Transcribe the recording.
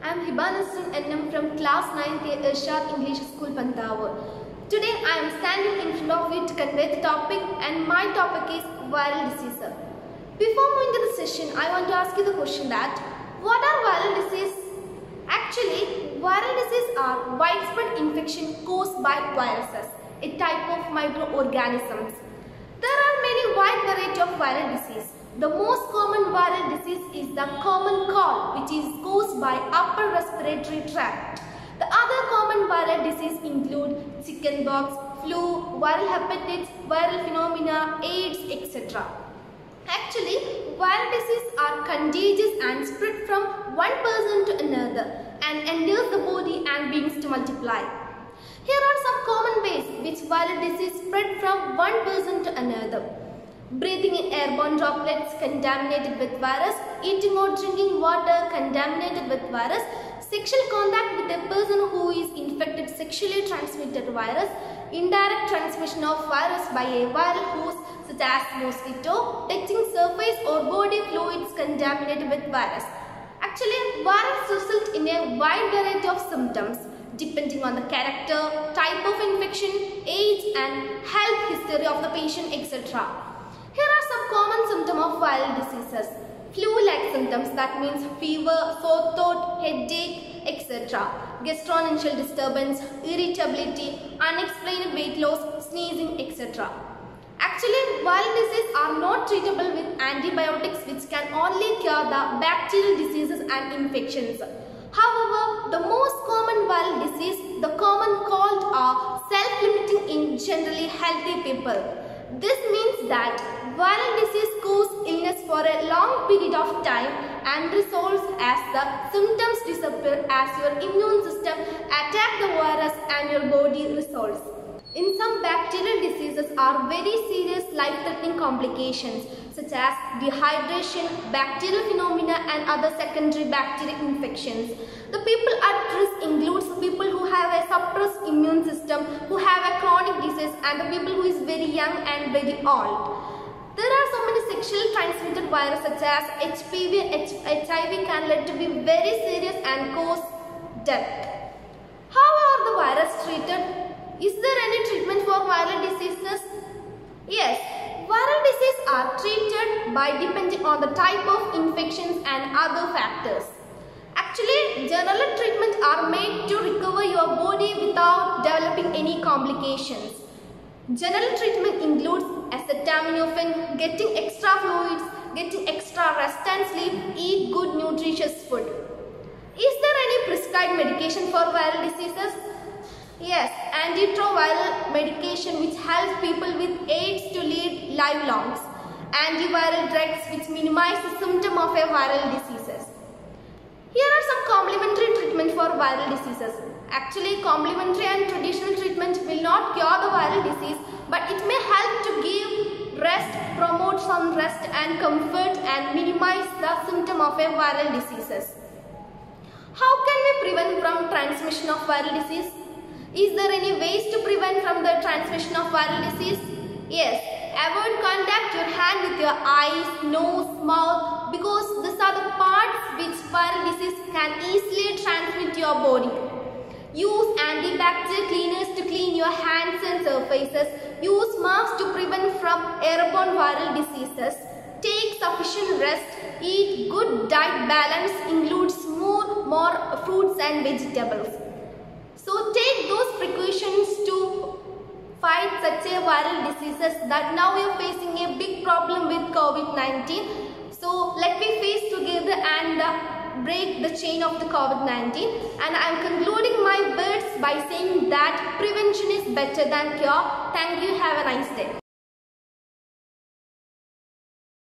I am Hibanasran NM from class 9th Irshad English School, Panthavur. Today I am standing in front of you to convey the topic, and my topic is viral disease. Before moving to the session, I want to ask you the question that what are viral disease? Actually, viral disease are widespread infection caused by viruses, a type of microorganisms. There are many wide variety of viral disease. The most common viral disease is the common cold, which is caused by upper respiratory tract. The other common viral disease include chickenpox, flu, viral hepatitis, viral phenomena, AIDS, etc. Actually, viral diseases are contagious and spread from one person to another and enters the body and begins to multiply. Here are some common ways which viral disease spread from one person to another. Breathing in airborne droplets contaminated with virus, eating or drinking water contaminated with virus, sexual contact with a person who is infected sexually transmitted virus, indirect transmission of virus by a viral host such as mosquito, touching surface or body fluids contaminated with virus. Actually, virus result in a wide variety of symptoms depending on the character, type of infection, age and health history of the patient, etc. Here are some common symptoms of viral diseases. Flu-like symptoms, that means fever, sore throat, headache, etc. Gastrointestinal disturbance, irritability, unexplained weight loss, sneezing, etc. Actually, viral diseases are not treatable with antibiotics, which can only cure the bacterial diseases and infections. However, the most common viral disease, the common cold, are self-limiting in generally healthy people. This means that viral disease causes illness for a long period of time and resolves as the symptoms disappear as your immune system attacks the virus and your body resolves. In some bacterial diseases are very serious life-threatening complications such as dehydration, bacterial phenomena and other secondary bacterial infections. The people at risk includes people who have a suppressed immune system, who have a chronic disease and the people who is very young and very old. There are so many sexually transmitted viruses such as HPV and HIV can lead to be very serious and cause death. How are the virus treated? Is there any treatment for viral diseases? Yes, viral diseases are treated by depending on the type of infections and other factors. Actually, general treatments are made to recover your body without developing any complications. General treatment includes acetaminophen, getting extra fluids, getting extra rest and sleep, eat good nutritious food. Is there any prescribed medication for viral diseases? Yes, antiretroviral medication which helps people with AIDS to lead lifelongs. Antiviral drugs which minimize the symptom of a viral diseases. Here are some complementary treatment for viral diseases. Actually, complementary and traditional treatment will not cure the viral disease, but it may help to give rest, promote some rest and comfort and minimize the symptom of a viral diseases. How can we prevent from transmission of viral disease? Is there any ways to prevent from the transmission of viral disease? Yes, avoid contact your hand with your eyes, nose, mouth because these are the parts which viral disease can easily transmit to your body. Use antibacterial cleaners to clean your hands and surfaces. Use masks to prevent from airborne viral diseases. Take sufficient rest. Eat good diet balance includes more fruits and vegetables. So take those precautions to fight such a viral diseases that now we are facing a big problem with COVID-19. So let me face together and break the chain of the COVID-19. And I am concluding my words by saying that prevention is better than cure. Thank you. Have a nice day.